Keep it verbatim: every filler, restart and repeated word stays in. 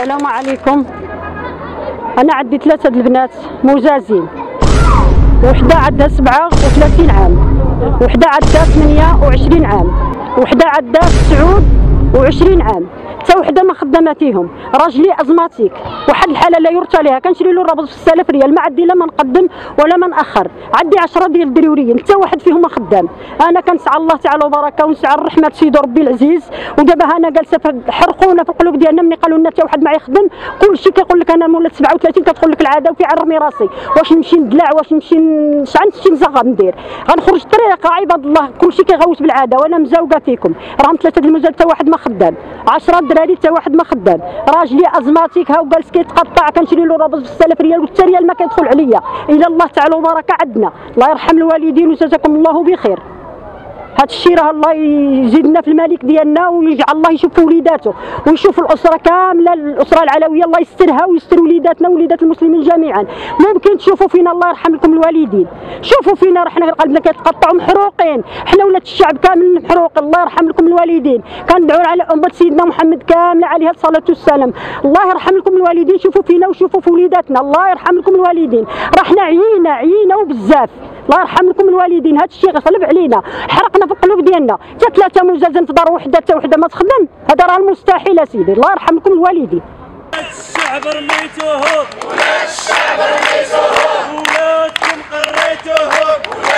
السلام عليكم. أنا عندي ثلاثة البنات مجازين، وحدة عندها سبعة وثلاثين عام، وحدة عندها ثمانية وعشرين عام، وحدة عندها تسعة وعشرين عام، حتى وحده ما خداماتيهم. راجلي ازماتيك، واحد الحاله لا يرثى لها، كنشري له الرابط في ستة آلاف ريال، ما عندي لا ما نقدم ولا ما ناخر. عندي عشرة ديال الدريوريين، حتى واحد فيهم ما خدام. انا كنسعى الله تعالى وبركه، ونسعى الرحمه سيدي ربي العزيز. ودابا انا جالسه حرقونا في القلوب ديالنا ملي قالوا لنا حتى واحد ما يخدم. كلشي كيقول لك انا مولات سبعة وثلاثين، كتدخل لك العاده وفي عرمي راسي، واش نمشي ندلع، واش نمشي شحال نمشي نزغب ندير، غنخرج الطريق عباد الله. كلشي كيغوت بالعاده، وانا مزوقه فيكم. راهم ثلاثه د المزاد حتى واحد ما خدام، عشرة دراري حتى واحد ما خدام. راجلي ازماتيك ها وجالس كيتقطع، كنشري له رابط ب ستة آلاف ريال، وحتى ريال ما كيدخل عليا. الى الله تعالى وبركه عندنا. الله يرحم الوالدين وجزاكم الله بخير. هذا الشيء راه الله يزيدنا في الملك ديالنا، ويجعل الله يشوف وليداته ويشوف الاسره كامله، الاسره العلويه الله يسترها ويستر وليداتنا ووليدات المسلمين جميعا. ممكن تشوفوا فينا، الله يرحم لكم الوالدين، شوفوا فينا حنا قلبنا كيتقطع ومحروقين، حنا ولات الشعب كامل محروق. الله يرحم لكم الوالدين. كندعوا على امه سيدنا محمد كامله عليها الصلاه والسلام. الله يرحم لكم الوالدين، شوفوا فينا وشوفوا في وليداتنا. الله يرحم لكم الوالدين. راه حنا عيينا عيينا وبزاف. الله يرحم لكم الوالدين. هذا الشيء غصب علينا، حرقنا في القلوب ديالنا. حتى ثلاثه مجازين في دار وحده، حتى وحده ما تخدم، هذا راه المستحيل اسيدي. الله يرحم لكم الوالدين. الشعب رميتوهم، ولاد الشعب رميتوهم، ولادكم قريتوهم.